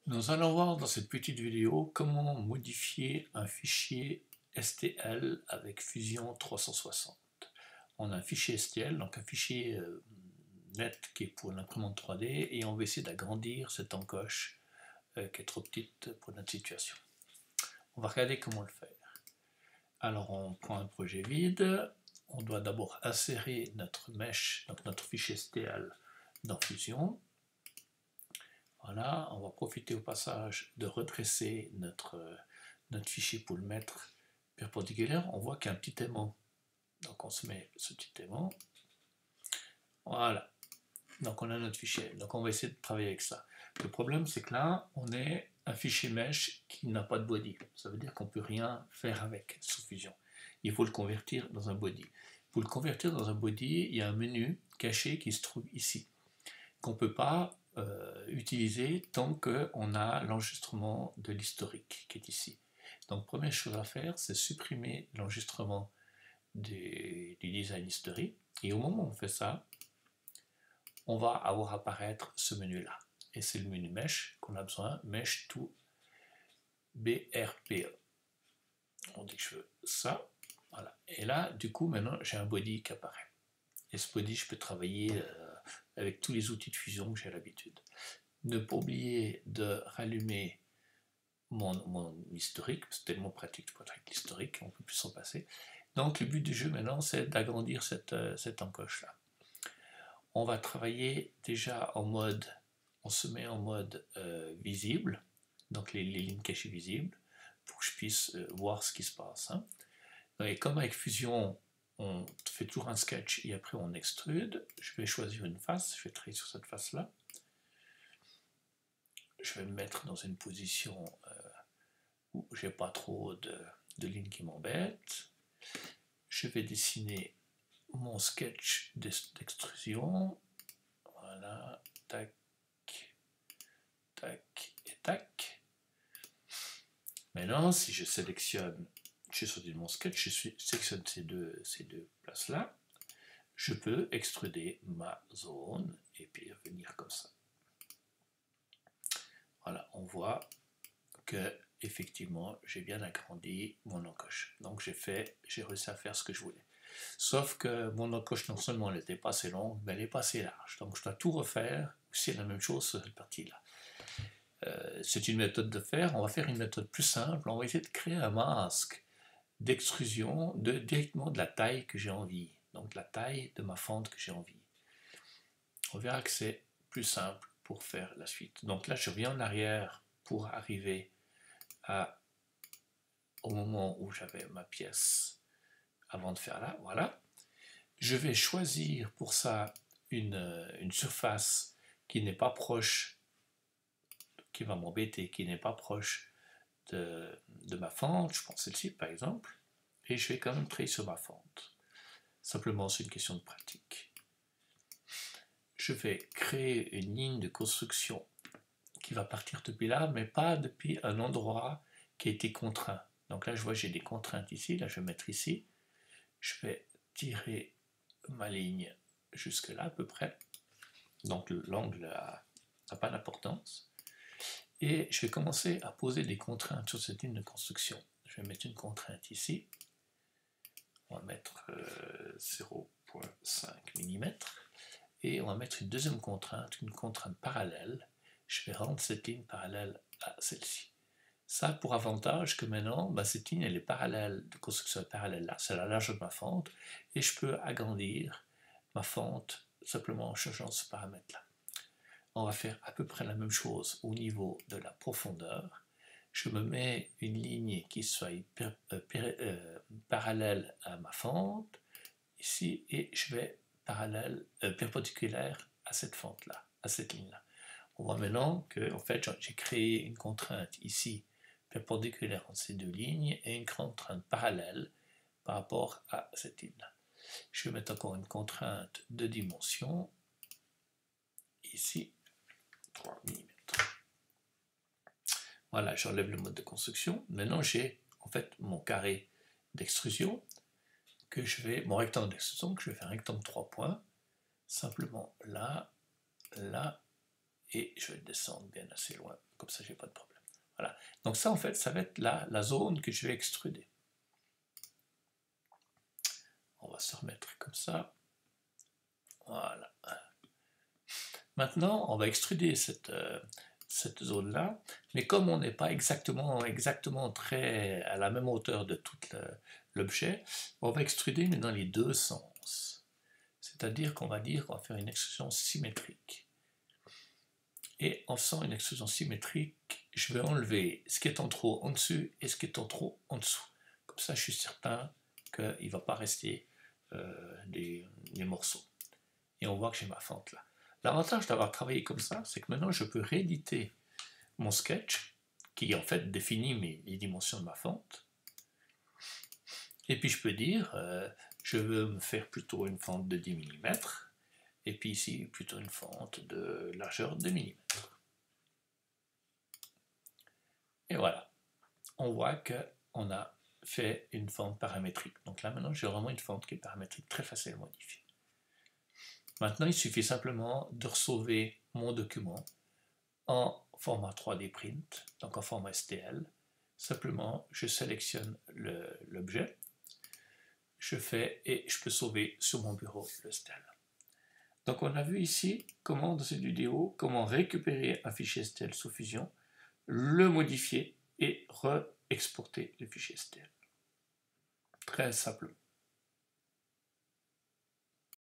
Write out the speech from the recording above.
Nous allons voir dans cette petite vidéo comment modifier un fichier STL avec Fusion 360. On a un fichier STL, donc un fichier net qui est pour l'imprimante 3D, et on va essayer d'agrandir cette encoche qui est trop petite pour notre situation. On va regarder comment le faire. Alors on prend un projet vide, on doit d'abord insérer notre mesh, donc notre fichier STL dans Fusion. Voilà, on va profiter au passage de redresser notre fichier pour le mettre perpendiculaire. On voit qu'il y a un petit aimant. Donc on se met ce petit aimant. Voilà. Donc on a notre fichier. Donc on va essayer de travailler avec ça. Le problème c'est que là, on est un fichier mesh qui n'a pas de body. Ça veut dire qu'on ne peut rien faire avec sous Fusion. Il faut le convertir dans un body. Pour le convertir dans un body, il y a un menu caché qui se trouve ici, qu'on ne peut pas utiliser tant qu'on a l'enregistrement de l'historique qui est ici. Donc première chose à faire, c'est supprimer l'enregistrement du design history, et au moment où on fait ça, on va avoir apparaître ce menu là, et c'est le menu mesh qu'on a besoin, mesh to BRPE. On dit que je veux ça, voilà, et là du coup maintenant j'ai un body qui apparaît, et ce body je peux travailler avec tous les outils de fusion que j'ai l'habitude. Ne pas oublier de rallumer mon historique, c'est tellement pratique de avec l'historique, on ne peut plus s'en passer. Donc le but du jeu maintenant, c'est d'agrandir cette encoche-là. On va travailler déjà en mode, on se met en mode visible, donc les lignes cachées visibles, pour que je puisse voir ce qui se passe. Hein. Et comme avec Fusion, on fait toujours un sketch et après on extrude, je vais choisir une face, je vais travailler sur cette face-là. Je vais me mettre dans une position où j'ai pas trop de lignes qui m'embêtent. Je vais dessiner mon sketch d'extrusion. Voilà, tac, tac et tac. Maintenant, si je sélectionne, je suis sorti de mon sketch, je sélectionne ces deux places-là, je peux extruder ma zone et puis venir comme ça. Voilà, on voit que effectivement j'ai bien agrandi mon encoche. Donc j'ai réussi à faire ce que je voulais. Sauf que mon encoche non seulement elle n'était pas assez longue, mais elle n'est pas assez large. Donc je dois tout refaire, c'est la même chose sur cette partie-là. C'est une méthode de faire, on va faire une méthode plus simple, on va essayer de créer un masque d'extrusion directement de la taille que j'ai envie, donc la taille de ma fente que j'ai envie. On verra que c'est plus simple pour faire la suite. Donc là je reviens en arrière pour arriver au moment où j'avais ma pièce avant de faire là, voilà. Je vais choisir pour ça une surface qui n'est pas proche, qui va m'embêter, qui n'est pas proche de ma fente, je prends celle-ci par exemple, et je vais quand même travailler sur ma fente. Simplement c'est une question de pratique. Je vais créer une ligne de construction qui va partir depuis là, mais pas depuis un endroit qui a été contraint. Donc là je vois j'ai des contraintes ici, là je vais mettre ici, je vais tirer ma ligne jusque là à peu près, donc l'angle n'a pas d'importance, et je vais commencer à poser des contraintes sur cette ligne de construction. Je vais mettre une contrainte ici, on va mettre 0,5 mm, et on va mettre une deuxième contrainte, une contrainte parallèle. Je vais rendre cette ligne parallèle à celle-ci. Ça pour avantage que maintenant, cette ligne elle est parallèle, de construction parallèle là, c'est la largeur de ma fente, et je peux agrandir ma fente simplement en changeant ce paramètre-là. On va faire à peu près la même chose au niveau de la profondeur. Je me mets une ligne qui soit parallèle à ma fente, ici, et je vais perpendiculaire à cette fente-là, à cette ligne-là. On voit maintenant que en fait, j'ai créé une contrainte ici, perpendiculaire entre ces deux lignes, et une contrainte parallèle par rapport à cette ligne-là. Je vais mettre encore une contrainte de dimension, ici, 3 mm. Voilà, j'enlève le mode de construction. Maintenant, j'ai en fait mon carré d'extrusion, mon rectangle d'extrusion, que je vais faire un rectangle 3 points, simplement là, là et je vais le descendre bien assez loin, comme ça j'ai pas de problème. Voilà. Donc ça en fait, ça va être la zone que je vais extruder. On va se remettre comme ça. Voilà. Maintenant, on va extruder cette zone-là, mais comme on n'est pas exactement très à la même hauteur de tout l'objet, on va extruder mais dans les deux sens. C'est-à-dire qu'on va dire qu'on va faire une extrusion symétrique. Et en faisant une extrusion symétrique, je vais enlever ce qui est en trop en dessus et ce qui est en trop en dessous. Comme ça, je suis certain qu'il ne va pas rester des morceaux. Et on voit que j'ai ma fente là. L'avantage d'avoir travaillé comme ça, c'est que maintenant je peux rééditer mon sketch, qui en fait définit les dimensions de ma fente. Et puis je peux dire, je veux me faire plutôt une fente de 10 mm, et puis ici plutôt une fente de largeur de 2 mm. Et voilà, on voit qu'on a fait une fente paramétrique. Donc là maintenant j'ai vraiment une fente qui est paramétrique, très facile à modifier. Maintenant, il suffit simplement de sauver mon document en format 3D print, donc en format STL. Simplement, je sélectionne l'objet, je fais et je peux sauver sur mon bureau le STL. Donc on a vu ici comment, dans cette vidéo, comment récupérer un fichier STL sous Fusion, le modifier et re-exporter le fichier STL. Très simplement.